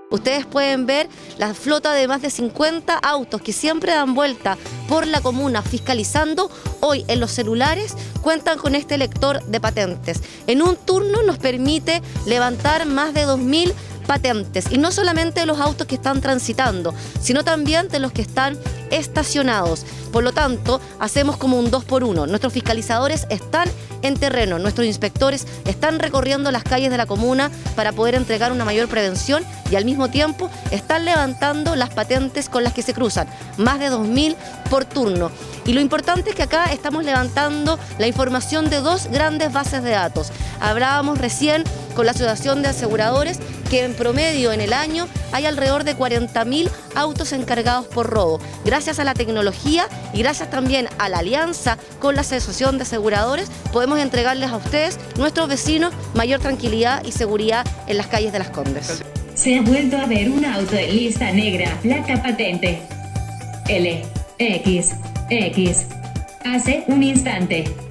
Ustedes pueden ver la flota de más de 50 autos que siempre dan vuelta por la comuna fiscalizando. Hoy en los celulares cuentan con este lector de patentes. En un turno nos permite levantar más de 2000 patentes, y no solamente de los autos que están transitando, sino también de los que están estacionados. Por lo tanto, hacemos como un 2x1. Nuestros fiscalizadores están en terreno, nuestros inspectores están recorriendo las calles de la comuna para poder entregar una mayor prevención, y al mismo tiempo están levantando las patentes con las que se cruzan, más de 2000 por turno. Y lo importante es que acá estamos levantando la información de dos grandes bases de datos. Hablábamos recién con la Asociación de Aseguradores que en promedio en el año hay alrededor de 40.000 autos encargados por robo. Gracias a la tecnología y gracias también a la alianza con la Asociación de Aseguradores, podemos entregarles a ustedes, nuestros vecinos, mayor tranquilidad y seguridad en las calles de Las Condes. Se ha vuelto a ver un auto en lista negra, placa patente LXX. Hace un instante.